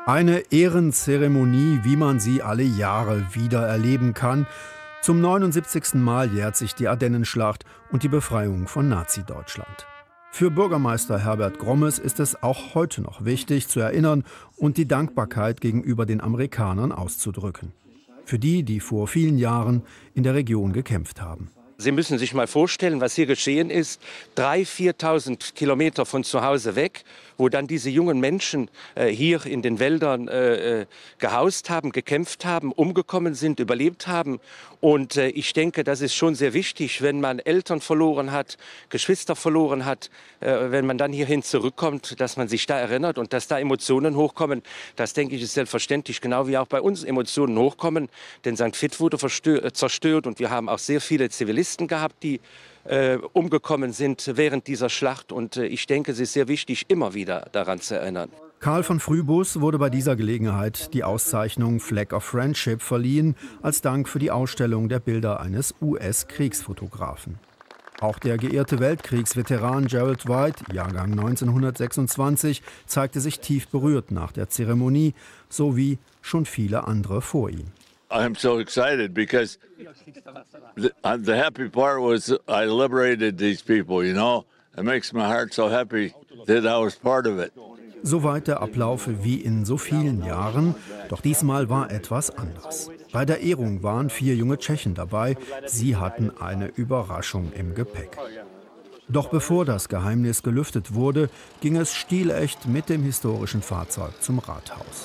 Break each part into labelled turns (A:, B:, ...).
A: Eine Ehrenzeremonie, wie man sie alle Jahre wieder erleben kann. Zum 79. Mal jährt sich die Ardennenschlacht und die Befreiung von Nazi-Deutschland. Für Bürgermeister Herbert Grommes ist es auch heute noch wichtig, zu erinnern und die Dankbarkeit gegenüber den Amerikanern auszudrücken. Für die, die vor vielen Jahren in der Region gekämpft haben.
B: Sie müssen sich mal vorstellen, was hier geschehen ist. 3.000, 4.000 Kilometer von zu Hause weg, wo dann diese jungen Menschen hier in den Wäldern gehaust haben, gekämpft haben, umgekommen sind, überlebt haben. Und ich denke, das ist schon sehr wichtig, wenn man Eltern verloren hat, Geschwister verloren hat, wenn man dann hierhin zurückkommt, dass man sich da erinnert und dass da Emotionen hochkommen. Das, denke ich, ist selbstverständlich, genau wie auch bei uns Emotionen hochkommen. Denn St. Vith wurde zerstört und wir haben auch sehr viele Zivilisten gehabt, die umgekommen sind während dieser Schlacht. Und ich denke, es ist sehr wichtig, immer wieder daran zu erinnern.
A: Karl von Frühbus wurde bei dieser Gelegenheit die Auszeichnung Flag of Friendship verliehen, als Dank für die Ausstellung der Bilder eines US-Kriegsfotografen. Auch der geehrte Weltkriegsveteran Gerald White, Jahrgang 1926, zeigte sich tief berührt nach der Zeremonie, so wie schon viele andere vor ihm.
C: I'm so excited because the happy part was I liberated these people, you know. It makes my heart so happy that I was part of it.
A: Soweit der Ablauf wie in so vielen Jahren, doch diesmal war etwas anders. Bei der Ehrung waren 4 junge Tschechen dabei, sie hatten eine Überraschung im Gepäck. Doch bevor das Geheimnis gelüftet wurde, ging es stilecht mit dem historischen Fahrzeug zum Rathaus.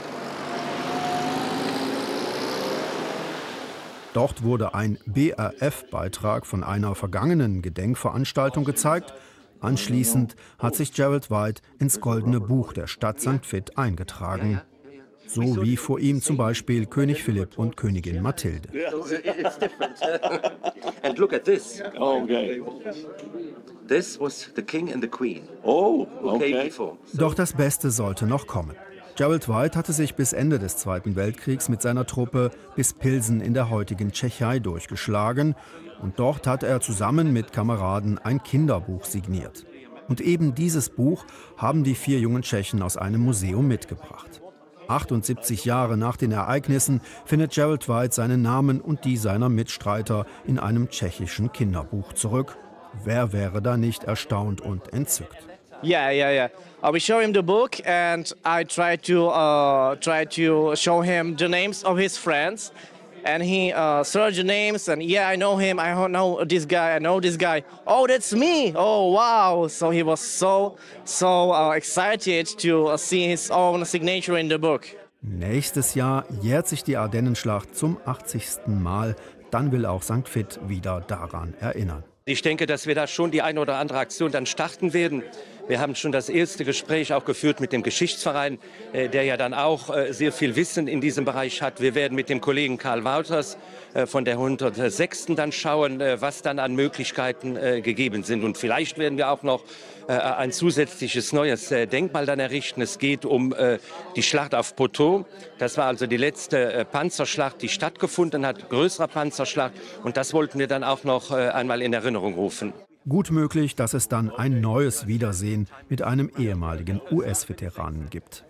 A: Dort wurde ein BRF-Beitrag von einer vergangenen Gedenkveranstaltung gezeigt. Anschließend hat sich Gerald White ins Goldene Buch der Stadt St. Vith eingetragen. So wie vor ihm zum Beispiel König Philipp und Königin Mathilde.
B: And look at this.
C: Okay.
B: This was the king and the queen.
C: Oh,
B: Who came
C: okay.
B: before.
A: Doch das Beste sollte noch kommen. Gerald White hatte sich bis Ende des Zweiten Weltkriegs mit seiner Truppe bis Pilsen in der heutigen Tschechei durchgeschlagen. Und dort hat er zusammen mit Kameraden ein Kinderbuch signiert. Und eben dieses Buch haben die 4 jungen Tschechen aus einem Museum mitgebracht. 78 Jahre nach den Ereignissen findet Gerald White seinen Namen und die seiner Mitstreiter in einem tschechischen Kinderbuch zurück. Wer wäre da nicht erstaunt und entzückt?
D: Yeah. I will show him the book, and I try to show him the names of his friends, and he search the names, and yeah, I know him. I know this guy. I know this guy. Oh, that's me. Oh, wow. So he was so excited to see his own signature in the book.
A: Nächstes Jahr jährt sich die Ardennenschlacht zum 80. Mal. Dann will auch St. Vith wieder daran erinnern.
B: Ich denke, dass wir da schon die eine oder andere Aktion dann starten werden. Wir haben schon das erste Gespräch auch geführt mit dem Geschichtsverein, der ja dann auch sehr viel Wissen in diesem Bereich hat. Wir werden mit dem Kollegen Karl Wouters von der 106. dann schauen, was dann an Möglichkeiten gegeben sind. Und vielleicht werden wir auch noch ein zusätzliches neues Denkmal dann errichten. Es geht um die Schlacht auf Poteau. Das war also die letzte Panzerschlacht, die stattgefunden hat, größere Panzerschlacht. Und das wollten wir dann auch noch einmal in Erinnerung rufen.
A: Gut möglich, dass es dann ein neues Wiedersehen mit einem ehemaligen US-Veteranen gibt.